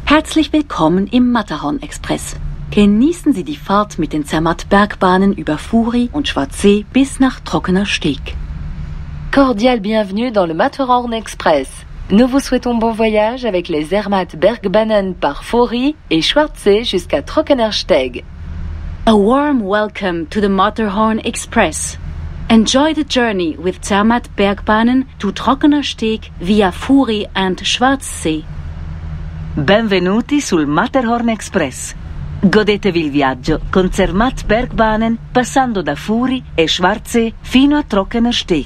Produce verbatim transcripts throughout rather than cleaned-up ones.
Herzlich willkommen im Matterhorn-Express. Genießen Sie die Fahrt mit den Zermatt-Bergbahnen über Furi und Schwarzsee bis nach Trockener Steg. Cordial bienvenue dans le Matterhorn Express. Nous vous souhaitons bon voyage avec les Zermatt Bergbahnen par Furi et Schwarzsee jusqu'à Trockener Steg. A warm welcome to the Matterhorn Express. Enjoy the journey with Zermatt Bergbahnen to Trockener Steg via Furi and Schwarzsee. Benvenuti sul Matterhorn Express. Godetevi il viaggio con Zermatt Bergbahnen passando da Furi e Schwarzsee fino a Trockener Steg.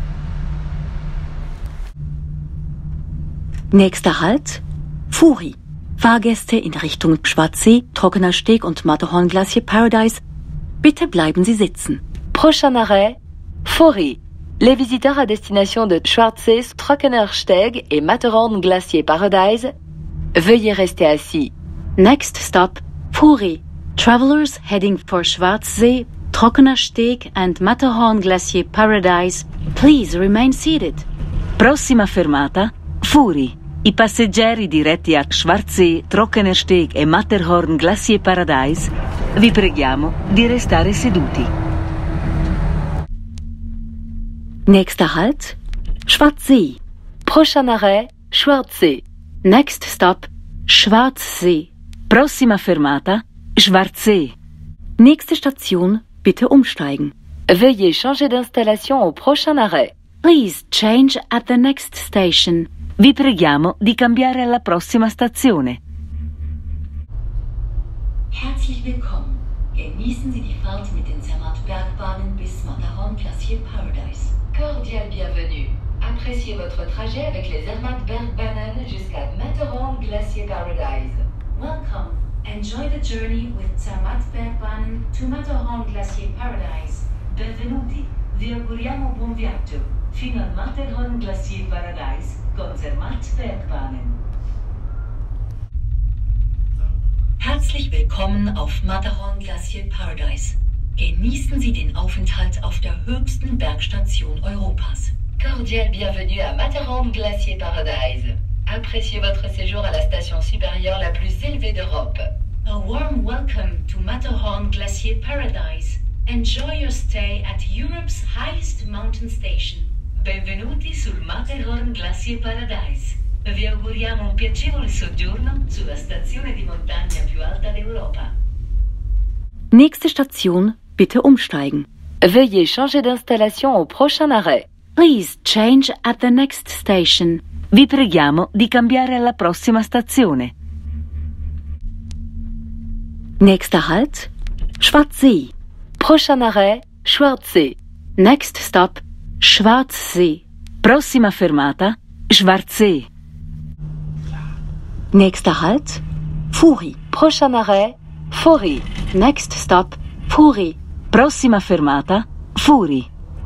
Nächster Halt, Furi. Fahrgäste in Richtung Schwarzsee, Trockener Steg und Matterhorn Glacier Paradise, bitte bleiben Sie sitzen. Prochain arrêt, Furi. Les visiteurs à destination de Schwarzsee, Trockener Steg et Matterhorn Glacier Paradise, veuillez rester assis. Next stop, Furi. Travelers heading for Schwarzsee, Trockener Steg and Matterhorn Glacier Paradise, please remain seated. Prossima fermata, Furi. I passeggeri diretti a Schwarzsee, Trockener Steg e Matterhorn Glacier Paradise, vi preghiamo di restare seduti. Nächster Halt, Schwarzsee. Prochain arrêt, Schwarzsee. Next stop, Schwarzsee. Prossima fermata, Schwarzsee. Nächste Station, bitte umsteigen. Veuillez changer d'installation au prochain arrêt. Please change at the next station. Vi preghiamo di cambiare alla prossima stazione. Herzlich willkommen. Genießen Sie die Fahrt mit den Zermatt Bergbahnen bis Matterhorn Glacier Paradise. Cordial bienvenue. Appréciez votre trajet avec les Zermatt Bergbahnen jusqu'à Matterhorn Glacier Paradise. Welcome. Enjoy the journey with Zermatt Bergbahnen to Matterhorn Glacier Paradise. Benvenuti. Vi auguriamo buon viaggio fino al Matterhorn Glacier Paradise con Zermatt Bergbahnen. Herzlich willkommen auf Matterhorn Glacier Paradise. Genießen Sie den Aufenthalt auf der höchsten Bergstation Europas. Cordial bienvenue à Matterhorn Glacier Paradise. Appréciez votre séjour à la station supérieure la plus élevée d'Europe. A warm welcome to Matterhorn Glacier Paradise. Enjoy your stay at Europe's highest mountain station. Benvenuti sul Matterhorn Glacier Paradise. Vi auguriamo un piacevole soggiorno sulla stazione di montagna più alta d'Europa. Nächste Station, bitte umsteigen. Veuillez changer d'installation au prochain arrêt. Please change at the next station. Vi preghiamo di cambiare alla prossima stazione. Nächster Halt, Schwarzsee. Prochain arrêt, Schwarzsee. Next stop, Schwarzsee. Prossima fermata, Schwarzsee. Nächster Halt, Furi. Prochain arrêt, Furi. Next stop, Furi. Prossima fermata, Furi.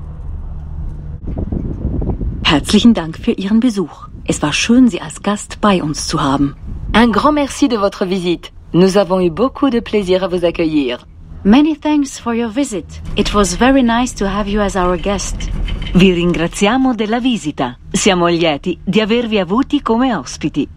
Herzlichen Dank für Ihren Besuch. Es war schön, Sie als Gast bei uns zu haben. Un grand merci de votre visite. Nous avons eu beaucoup de plaisir à vous accueillir. Many thanks for your visit. It was very nice to have you as our guest. Vi ringraziamo della visita. Siamo lieti di avervi avuti come ospiti.